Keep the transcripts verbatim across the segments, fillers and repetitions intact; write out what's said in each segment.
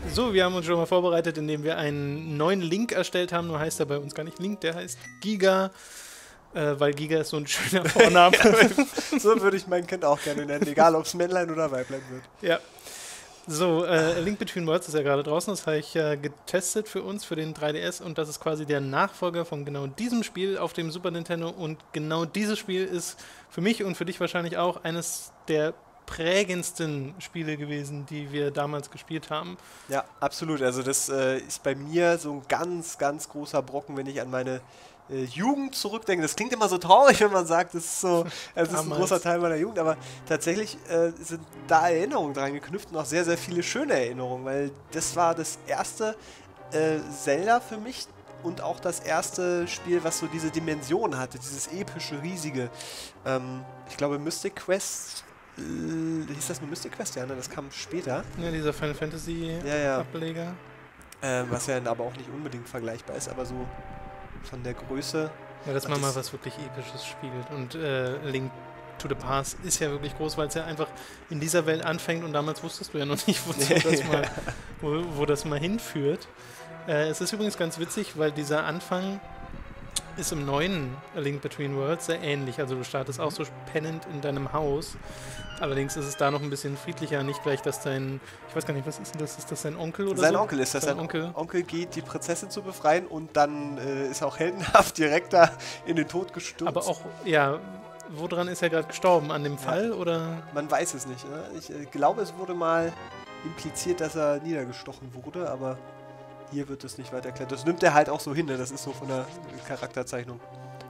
So, wir haben uns schon mal vorbereitet, indem wir einen neuen Link erstellt haben. Nur heißt er bei uns gar nicht Link, der heißt Giga. Äh, weil Giga ist so ein schöner Vorname. So würde ich mein Kind auch gerne nennen, egal ob es Männlein oder Weiblein wird. Ja. So, äh, Link Between Worlds ist ja gerade draußen. Das habe ich äh, getestet für uns, für den drei D S. Und das ist quasi der Nachfolger von genau diesem Spiel auf dem Super Nintendo. Und genau dieses Spiel ist für mich und für dich wahrscheinlich auch eines der prägendsten Spiele gewesen, die wir damals gespielt haben. Ja, absolut. Also das äh, ist bei mir so ein ganz, ganz großer Brocken, wenn ich an meine äh, Jugend zurückdenke. Das klingt immer so traurig, wenn man sagt, das ist so, es ist ein großer Teil meiner Jugend, aber tatsächlich äh, sind da Erinnerungen dran geknüpft und auch sehr, sehr viele schöne Erinnerungen, weil das war das erste äh, Zelda für mich und auch das erste Spiel, was so diese Dimension hatte, dieses epische, riesige. Ähm, ich glaube, Mystic Quest hieß das nur Mystic Quest, ja, ne? Das kam später. Ja, dieser Final Fantasy ja, ja. Ableger. Ähm, was ja aber auch nicht unbedingt vergleichbar ist, aber so von der Größe. Ja, dass man mal was wirklich Episches spielt. Und äh, Link to the Past ist ja wirklich groß, weil es ja einfach in dieser Welt anfängt und damals wusstest du ja noch nicht, wozu das mal, wo, wo das mal hinführt. Äh, es ist übrigens ganz witzig, weil dieser Anfang ist im neuen A Link Between Worlds sehr ähnlich. Also du startest auch so pennend in deinem Haus. Allerdings ist es da noch ein bisschen friedlicher. Nicht gleich, dass dein... Ich weiß gar nicht, was ist denn das? Ist das sein Onkel oder sein so? Onkel ist das. Sein sein Onkel. Onkel geht, die Prinzessin zu befreien und dann äh, ist auch heldenhaft direkt da in den Tod gestürzt. Aber auch, ja, woran ist er gerade gestorben? An dem Fall ja. oder? Man weiß es nicht. Ne? Ich äh, glaube, es wurde mal impliziert, dass er niedergestochen wurde, aber hier wird es nicht weiter erklärt. Das nimmt er halt auch so hin, ne? Das ist so von der Charakterzeichnung.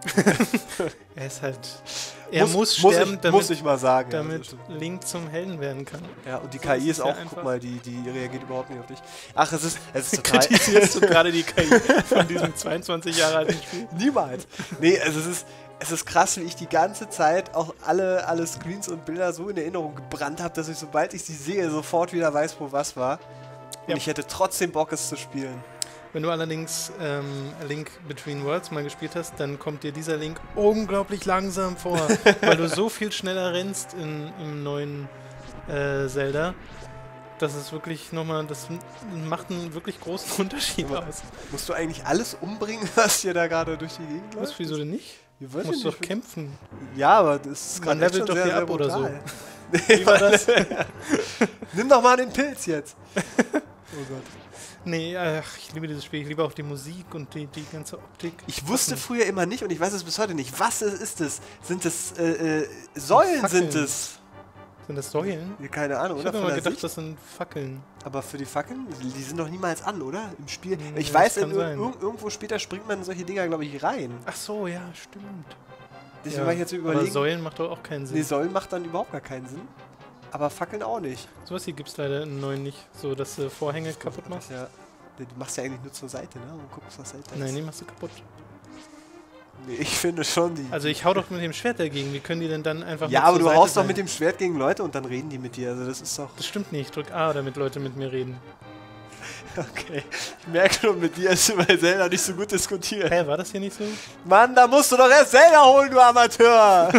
Er ist halt... Er muss, muss sterben, muss ich, damit, muss ich mal sagen, damit ja, Link zum Helden werden kann. Ja, und die so K I ist, ist auch, ja guck mal, die, die reagiert überhaupt nicht auf dich. Ach, es ist, es ist total... Kritisierst du gerade die K I von diesem zweiundzwanzig Jahre alten Spiel? Niemals. Nee, also es ist, es ist krass, wie ich die ganze Zeit auch alle, alle Screens und Bilder so in Erinnerung gebrannt habe, dass ich, sobald ich sie sehe, sofort wieder weiß, wo was war. Und ja. ich hätte trotzdem Bock, es zu spielen. Wenn du allerdings ähm, A Link Between Worlds mal gespielt hast, dann kommt dir dieser Link unglaublich langsam vor, weil du so viel schneller rennst in, im neuen äh, Zelda. Das ist wirklich nochmal, das macht einen wirklich großen Unterschied Aber aus. Musst du eigentlich alles umbringen, was dir da gerade durch die Gegend läuft? Was, wieso denn nicht? Du musst doch kämpfen. Ja, aber das ist gerade levelt doch sehr, hier sehr ab oder so. Wie war das? Nimm doch mal den Pilz jetzt. Oh Gott. Nee, ach, ich liebe dieses Spiel. Ich liebe auch die Musik und die, die ganze Optik. Ich wusste früher immer nicht und ich weiß es bis heute nicht. Was ist es? Sind es äh, äh, Säulen? Sind es? Sind das Säulen? Ja, keine Ahnung, ich oder? Ich habe immer gedacht, Sicht? das sind Fackeln. Aber für die Fackeln? Die sind doch niemals an, oder? Im Spiel. Nee, ich weiß, in, ir irgendwo später springt man in solche Dinger, glaube ich, rein. Ach so, ja, stimmt. Deswegen ja, war ich jetzt überlegen. Aber Säulen macht doch auch keinen Sinn. Nee, Säulen macht dann überhaupt gar keinen Sinn. Aber Fackeln auch nicht. Sowas hier gibt es leider im neuen nicht. So, dass du Vorhänge kaputt machst. Ja. Du machst ja eigentlich nur zur Seite, ne? Und guckst, was Seite ist. Nein, die machst du kaputt. Nee, ich finde schon die... Also ich hau doch mit dem Schwert dagegen. Wie können die denn dann einfach... Ja, aber du haust doch mit dem Schwert gegen Leute und dann reden die mit dir. Also das ist doch... Das stimmt nicht. Ich drück A, damit Leute mit mir reden. Okay. Ich merke schon, mit dir ist bei Zelda nicht so gut diskutiert. Hä, war das hier nicht so? Mann, da musst du doch erst Zelda holen, du Amateur!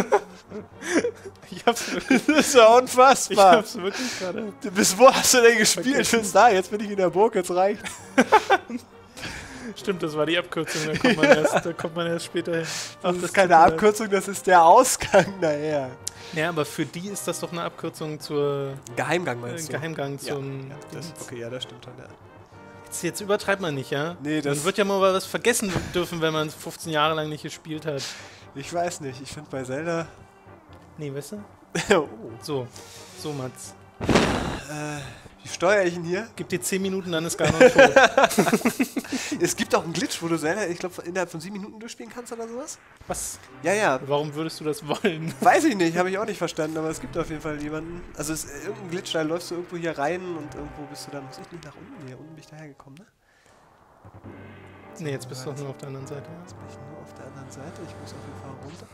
Ich hab's wirklich... Das ist ja unfassbar. Ich hab's wirklich gerade... Bis wo hast du denn gespielt? Bis da, jetzt bin ich in der Burg, jetzt reicht. Stimmt, das war die Abkürzung, da kommt man, ja. erst, da kommt man erst später hin. Ach, das ist keine Abkürzung, das ist der Ausgang daher. Ja, aber für die ist das doch eine Abkürzung zur... Geheimgang meinst äh, du? Geheimgang ja, zum... Ja, das, okay, ja, das stimmt schon, ja. Jetzt, jetzt übertreibt man nicht, ja? Nee, das... Man wird ja mal was vergessen dürfen, wenn man fünfzehn Jahre lang nicht gespielt hat. Ich weiß nicht, ich finde bei Zelda... Nee, weißt du? Oh. So, so Mats. Äh, wie steuere ich ihn hier? Gib dir zehn Minuten, dann ist Ganon tot. Es gibt auch einen Glitch, wo du Zelda, ich glaube, innerhalb von sieben Minuten durchspielen kannst oder sowas? Was? Ja, ja. Warum würdest du das wollen? Weiß ich nicht, habe ich auch nicht verstanden, aber es gibt auf jeden Fall jemanden. Also es ist irgendein Glitch, da läufst du irgendwo hier rein und irgendwo bist du dann, muss ich nicht nach unten? Hier unten bin ich dahergekommen, ne? Ne, jetzt bist du doch nur auf der anderen Seite. Jetzt bin ich nur auf der anderen Seite, ich muss auf jeden Fall runter.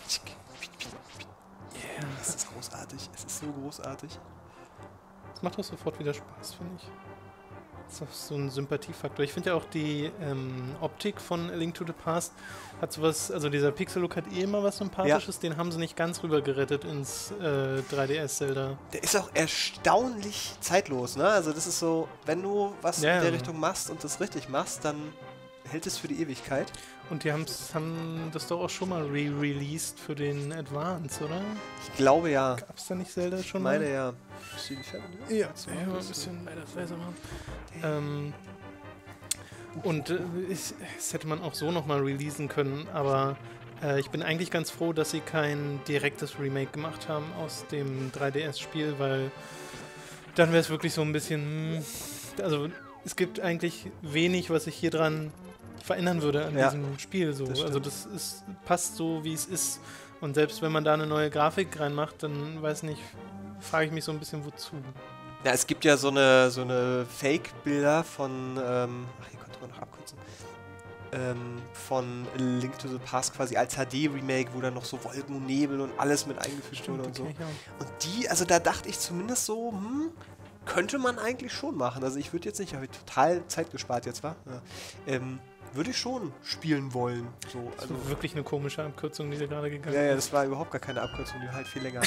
Yeah. Es ist großartig, es ist so großartig. Das macht doch sofort wieder Spaß, finde ich. Das ist auch so ein Sympathiefaktor. Ich finde ja auch die ähm, Optik von A Link to the Past hat sowas, also dieser Pixel-Look hat eh immer was Sympathisches, ja. Den haben sie nicht ganz rüber gerettet ins äh, drei D S-Zelda. Der ist auch erstaunlich zeitlos, ne? Also das ist so, wenn du was ja, in der ja. Richtung machst und das richtig machst, dann hält es für die Ewigkeit. Und die haben's, haben das doch auch schon mal re-released für den Advance, oder? Ich glaube ja. Gab's da nicht Zelda schon ich mal? meine ja. Ja, so, ja, ein bisschen leider langsamer. Ähm, und äh, ich, das hätte man auch so nochmal releasen können, aber äh, ich bin eigentlich ganz froh, dass sie kein direktes Remake gemacht haben aus dem drei D S-Spiel, weil dann wäre es wirklich so ein bisschen... Also es gibt eigentlich wenig, was ich hier dran verändern würde an ja, diesem Spiel. So. Das also das ist, passt so, wie es ist. Und selbst wenn man da eine neue Grafik reinmacht, dann weiß nicht, frage ich mich so ein bisschen, wozu. Ja, es gibt ja so eine, so eine Fake-Bilder von, ähm, ach, hier konnte man noch abkürzen, ähm, von Link to the Past quasi als H D-Remake, wo dann noch so Wolken und Nebel und alles mit eingefischt wurde und so. Okay, ja. Und die, also da dachte ich zumindest so, hm, könnte man eigentlich schon machen. Also ich würde jetzt nicht, habe ich total Zeit gespart jetzt, war? Ja. Ähm, würde ich schon spielen wollen. So, das also war wirklich eine komische Abkürzung, die da gerade gegangen ist. Ja, ja, das war überhaupt gar keine Abkürzung, die war halt viel länger.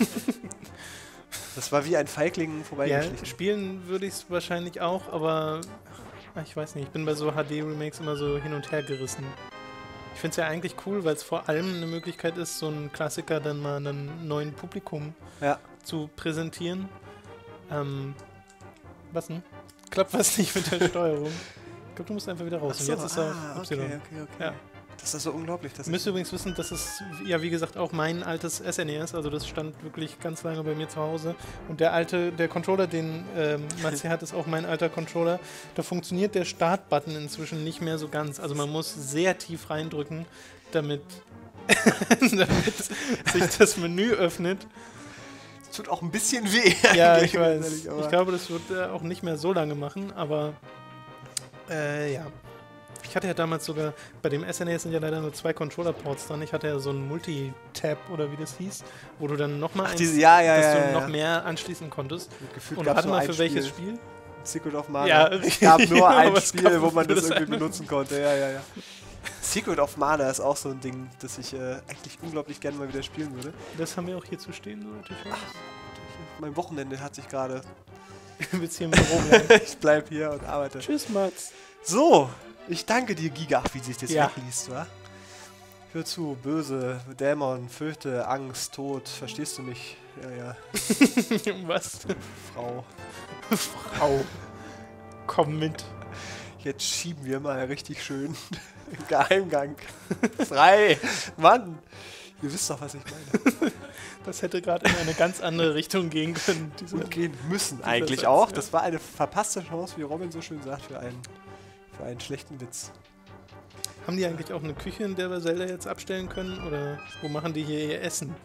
Das war wie ein Feigling vorbeigeschlichen. Ja, spielen würde ich es wahrscheinlich auch, aber ach, ich weiß nicht, ich bin bei so H D-Remakes immer so hin und her gerissen. Ich finde es ja eigentlich cool, weil es vor allem eine Möglichkeit ist, so einen Klassiker dann mal einem neuen Publikum ja. zu präsentieren. Ähm, was denn? Klappt was nicht mit der Steuerung? Ich glaube, du musst einfach wieder raus. So, und jetzt ist er ah, auf Y. okay, okay, okay. Ja. Das ist so unglaublich. Ihr müsst übrigens wissen, das ist, ja wie gesagt, auch mein altes S N E S, also das stand wirklich ganz lange bei mir zu Hause. Und der alte, der Controller, den ähm, Matze hat, ist auch mein alter Controller. Da funktioniert der Start-Button inzwischen nicht mehr so ganz. Also man muss sehr tief reindrücken, damit, damit sich das Menü öffnet. Das tut auch ein bisschen weh. Ja, ich weiß. Ich glaube, das wird äh, auch nicht mehr so lange machen, aber äh, ja. Ich hatte ja damals sogar, bei dem S N E S sind ja leider nur zwei Controller-Ports dran. Ich hatte ja so einen Multi-Tab oder wie das hieß, wo du dann nochmal eins, ja, ja, dass ja, du ja, noch ja. mehr anschließen konntest. Gefühlt und gab's warte nur mal, für ein welches Spiel. Spiel? Secret of Mana. Ja, es gab nur ein es Spiel, wo man das das irgendwie eine. benutzen konnte. Ja, ja, ja. Secret of Mana ist auch so ein Ding, das ich äh, eigentlich unglaublich gerne mal wieder spielen würde. Das haben wir auch hier zu stehen, soweit ich weiß. Mein Wochenende hat sich gerade... Du willst hier im Büro bleiben. Ich bleib hier und arbeite. Tschüss, Mats. So, ich danke dir, Giga. Ach, wie sich das ja. wegliest, wa? Hör zu, böse, Dämon, Fürchte, Angst, Tod. Verstehst du mich? Ja, ja. Was? Frau. Frau. Komm mit. Jetzt schieben wir mal richtig schön im Geheimgang. Frei! Mann! Ihr wisst doch, was ich meine. Das hätte gerade in eine ganz andere Richtung gehen können. Diese, Und gehen müssen eigentlich Satz, auch. ja. Das war eine verpasste Chance, wie Robin so schön sagt, für einen, für einen schlechten Witz. Haben die eigentlich auch eine Küche, in der wir Zelda jetzt abstellen können? Oder wo machen die hier ihr Essen?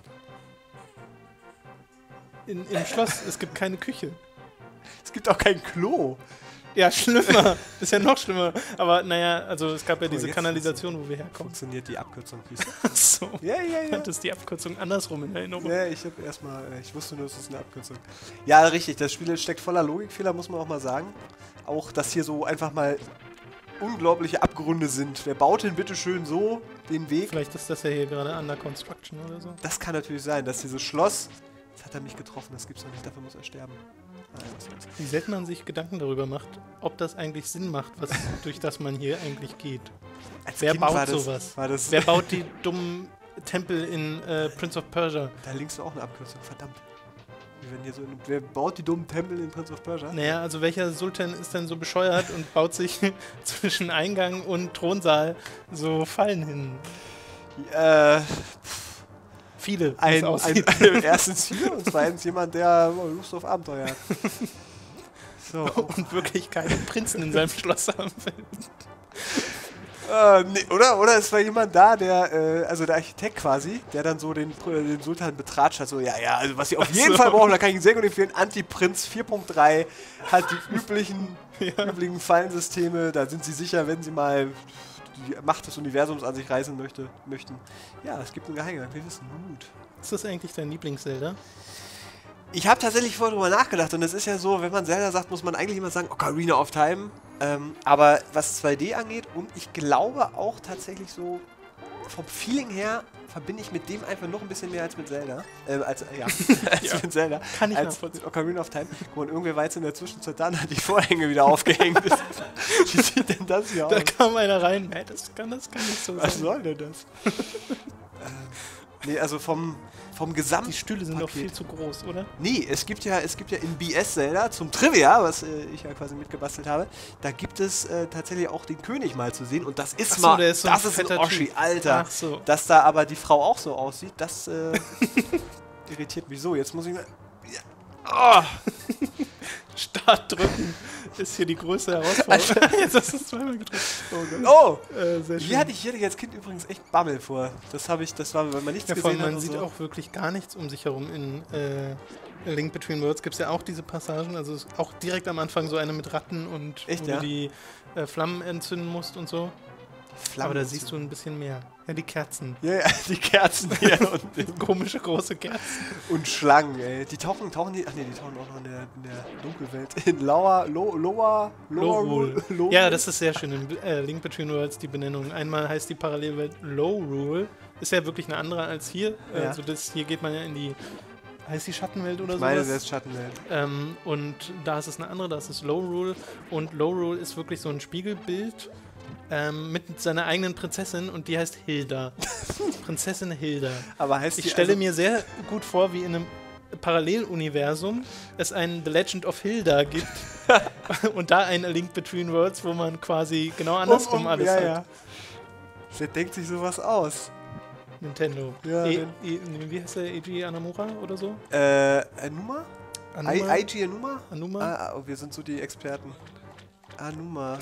In, Im Schloss, es gibt keine Küche. Es gibt auch kein Klo. Ja, schlimmer. Ist ja noch schlimmer. Aber naja, also es gab ja Guck mal, diese jetzt Kanalisation, wo wir herkommen. Funktioniert die Abkürzung, siehst du? Ach so. Ja, ja, ja. Das ist die Abkürzung andersrum in Erinnerung. Ja, ich habe erstmal, ich wusste nur, es ist eine Abkürzung. Ja, richtig, das Spiel steckt voller Logikfehler, muss man auch mal sagen. Auch, dass hier so einfach mal unglaubliche Abgründe sind. Wer baut denn bitte schön so den Weg? Vielleicht ist das ja hier gerade under construction oder so. Das kann natürlich sein, dass dieses Schloss, das hat er mich getroffen, das gibt's doch nicht, dafür muss er sterben. Nein, was soll's. Wie selten man sich Gedanken darüber macht, ob das eigentlich Sinn macht, was, durch das man hier eigentlich geht. Als Wer Kind baut war das, sowas? War das Wer baut die dummen Tempel in äh, Prince of Persia? Da links war auch eine Abkürzung, verdammt. Wir werden hier so in, wer baut die dummen Tempel in Prince of Persia? Naja, also welcher Sultan ist denn so bescheuert und baut sich zwischen Eingang und Thronsaal so Fallen hin? Äh, Viele. ein, wie's ein, aussieht. ein, erstens hier und zweitens jemand, der oh, Lust auf Abenteuer hat. So. Und wirklich keinen Prinzen in seinem Schloss haben will. Äh, nee, oder? Oder es war jemand da, der, äh, also der Architekt quasi, der dann so den, den Sultan betratscht hat, so, ja, ja, also was sie auf Ach jeden so. Fall brauchen, da kann ich Ihnen sehr gut empfehlen, Anti-Prinz vier Punkt drei hat die üblichen, Ja. üblichen Fallensysteme, da sind sie sicher, wenn sie mal die Macht des Universums an sich reißen möchte, möchten. Ja, es gibt einen Geheimgang, wir wissen, gut. Ist das eigentlich dein Lieblings-Zelda? Ich habe tatsächlich vorher drüber nachgedacht und es ist ja so, wenn man Zelda sagt, muss man eigentlich immer sagen, Ocarina of Time. Ähm, aber was zwei D angeht und ich glaube auch tatsächlich so vom Feeling her verbinde ich mit dem einfach noch ein bisschen mehr als mit Zelda. Äh, als, ja, als ja. mit Zelda. Kann ich als mit Ocarina of Time. Guck mal, irgendwer war jetzt in der Zwischenzeit da, hat die Vorhänge wieder aufgehängt. Wie sieht denn das hier aus? Da kam einer rein. Nee, das kann, das kann nicht so sein. Was soll denn das? ähm, nee, also vom, vom Gesamt. Die Stühle sind doch viel zu groß, oder? Nee, es gibt ja, es gibt ja in B S Zelda zum Trivia, was äh, ich ja quasi mitgebastelt habe, da gibt es äh, tatsächlich auch den König mal zu sehen und das ist so, mal, der ist so das ein ist ein fetter Oschi, Typ. Alter. Ach so. Dass da aber die Frau auch so aussieht, das äh, irritiert mich so. Jetzt muss ich mal... Ja. Oh. Start drücken ist hier die größte Herausforderung. Jetzt hast du es zweimal gedrückt. Oh! Äh, sehr schön. Hier hatte ich, hier hatte ich als Kind übrigens echt Bammel vor. Das habe ich, das war, weil man nichts ja, gesehen man hat. Man sieht so. auch wirklich gar nichts um sich herum. In äh, A Link Between Worlds gibt es ja auch diese Passagen. Also ist auch direkt am Anfang so eine mit Ratten und echt, wo ja? du die äh, Flammen entzünden musst und so. Flammen Aber da siehst du ein bisschen mehr. Ja, die Kerzen. Ja, ja, die Kerzen hier und komische große Kerzen. Und Schlangen, ey. Die tauchen, tauchen die. Ach nee, die tauchen auch noch in der, in der Dunkelwelt. In Lower, Lo, Lower, Lower Low Rule. Ja, das ist sehr schön. In äh, Link Between Worlds die Benennung. Einmal heißt die Parallelwelt Low Rule. Ist ja wirklich eine andere als hier. Ja. Also das, hier geht man ja in die. Heißt die Schattenwelt oder so? Meine, sowas? das ist Schattenwelt. Ähm, und da ist es eine andere, da ist es Low Rule. Und Low Rule ist wirklich so ein Spiegelbild ähm, mit seiner eigenen Prinzessin und die heißt Hilda. Prinzessin Hilda. Aber heißt ich die stelle also mir sehr gut vor, wie in einem Paralleluniversum es einen The Legend of Hilda gibt und da ein A Link Between Worlds, wo man quasi genau andersrum um, um, alles ja, hat. Ja. Wer denkt sich sowas aus? Nintendo. Ja, e, e, wie heißt der? Eiji Anamura oder so? Äh, Anuma? Anuma? Eiji Anuma? Anuma? Ah, oh, wir sind so die Experten. Anuma.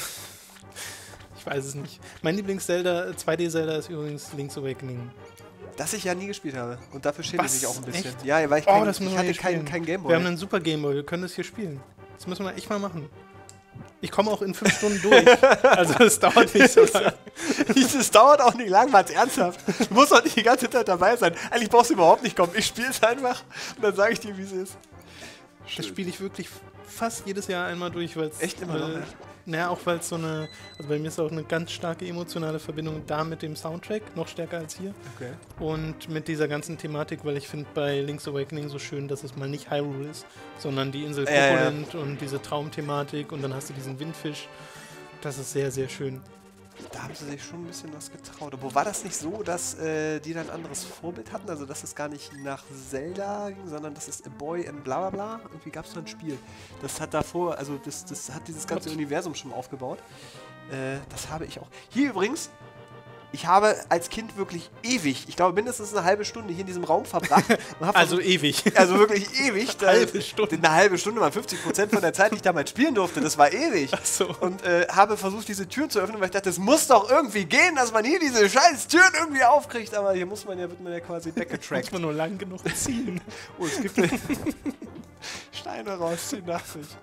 Ich weiß es nicht. Mein Lieblings-Zelda, zwei D-Zelda ist übrigens Link's Awakening. Das ich ja nie gespielt habe. Und dafür schäme ich Was? mich auch ein bisschen. Echt? Ja, weil ich, Oh, kein, das müssen ich wir hatte hier kein, spielen. kein Gameboy. Wir haben einen Super Gameboy, wir können das hier spielen. Das müssen wir echt mal machen. Ich komme auch in fünf Stunden durch. Also es dauert nicht so lange. Es dauert auch nicht lang, mal ernsthaft. Du musst doch nicht die ganze Zeit dabei sein. Eigentlich brauchst du überhaupt nicht kommen. Ich spiele es einfach und dann sage ich dir, wie es ist. Das spiele ich wirklich fast jedes Jahr einmal durch, weil es... Echt immer äh, noch, ja? Naja, auch weil es so eine... Also bei mir ist auch eine ganz starke emotionale Verbindung da mit dem Soundtrack, noch stärker als hier. Okay. Und mit dieser ganzen Thematik, weil ich finde bei Link's Awakening so schön, dass es mal nicht Hyrule ist, sondern die Insel Ja, ja. Kokolint und diese Traumthematik und dann hast du diesen Windfisch. Das ist sehr, sehr schön. Da haben sie sich schon ein bisschen was getraut. Aber war das nicht so, dass äh, die dann ein anderes Vorbild hatten? Also, dass es gar nicht nach Zelda ging, sondern das ist A Boy and bla bla bla? Irgendwie gab es da ein Spiel. Das hat davor, also das, das hat dieses ganze Gott. Universum schon aufgebaut. Äh, das habe ich auch. Hier übrigens, ich habe als Kind wirklich ewig, ich glaube mindestens eine halbe Stunde hier in diesem Raum verbracht. Und hab Also versucht- ewig. Also wirklich ewig. Da- Halbe Stunde. Eine halbe Stunde, mal fünfzig Prozent von der Zeit, die ich damals spielen durfte. Das war ewig. Ach so. Und äh, habe versucht, diese Tür zu öffnen, weil ich dachte, es muss doch irgendwie gehen, dass man hier diese scheiß Türen irgendwie aufkriegt. Aber hier muss man ja, wird man ja quasi Muss weggetrackt. man nur lang genug ziehen. Oh, es gibt Steine rausziehen, dachte ich.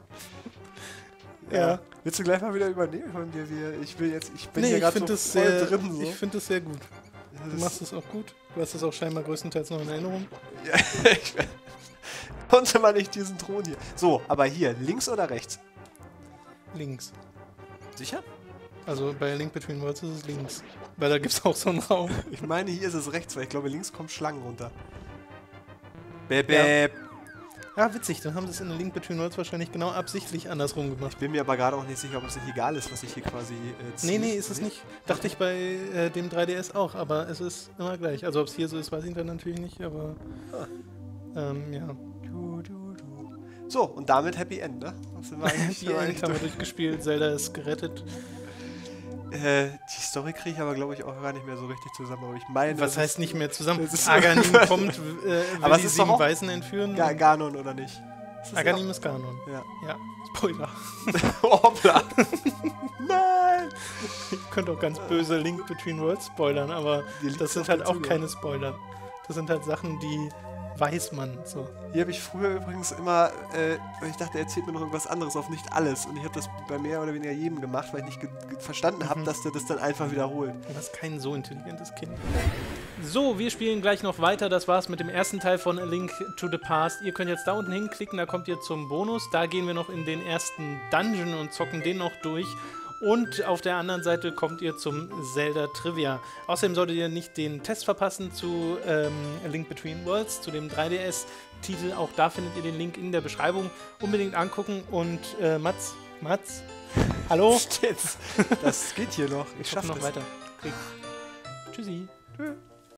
Ja. Willst du gleich mal wieder übernehmen von dir? Wir- Ich will jetzt, ich bin Nee, hier ich gerade finde so es voll sehr, drin. So. ich find das sehr gut. Das Du ist- machst es auch gut. Du hast es auch scheinbar größtenteils noch in Erinnerung. Ja, ich konnte man nicht diesen Thron hier. So, aber hier, links oder rechts? Links. Sicher? Also bei Link Between Worlds ist es links. Weil da gibt es auch so einen Raum. Ich meine, hier ist es rechts, weil ich glaube, links kommen Schlangen runter. Bäb, bäb. Ja, witzig. Dann haben sie es in Link Between Worlds wahrscheinlich genau absichtlich andersrum gemacht. Ich bin mir aber gerade auch nicht sicher, ob es nicht egal ist, was ich hier quasi äh, ziehe. Nee, nee, ist es nicht. Dachte ich bei äh, dem drei D S auch, aber es ist immer gleich. Also ob es hier so ist, weiß ich dann natürlich nicht, aber ähm, ja. Du, du, du. So, und damit Happy End, ne? Was sind wir eigentlich, Die sind wir End eigentlich haben wir durch? durchgespielt, Zelda ist gerettet. Äh, die Story kriege ich aber, glaube ich, auch gar nicht mehr so richtig zusammen. Aber ich meine, Was das heißt nicht mehr zusammen? das ist- Aganim kommt, äh, will Aber es die ist doch sieben auch- Weisen entführen. ist Ga Ganon oder nicht? Ist das Aganim ist Ganon. Ja. Ja, Spoiler. Hoppla! Nein! Ihr könnt auch ganz böse Link Between Worlds spoilern, aber Dir liegt's das sind auf halt der auch Zunge. keine Spoiler. Das sind halt Sachen, die weiß man so. Hier habe ich früher übrigens immer, äh, weil ich dachte, er erzählt mir noch irgendwas anderes, auf nicht alles. Und ich habe das bei mehr oder weniger jedem gemacht, weil ich nicht ge ge verstanden habe, Mhm. dass der das dann einfach wiederholt. Du hast kein so intelligentes Kind. So, wir spielen gleich noch weiter. Das war's mit dem ersten Teil von A Link to the Past. Ihr könnt jetzt da unten hinklicken, da kommt ihr zum Bonus. Da gehen wir noch in den ersten Dungeon und zocken den noch durch. Und auf der anderen Seite kommt ihr zum Zelda Trivia. Außerdem solltet ihr nicht den Test verpassen zu ähm, A Link Between Worlds, zu dem drei D S-Titel. Auch da findet ihr den Link in der Beschreibung. Unbedingt angucken. Und äh, Mats, Mats, hallo? Jetzt. Das geht hier noch. Ich, Ich schaffe noch das. weiter. Krieg. Tschüssi. Tschüss.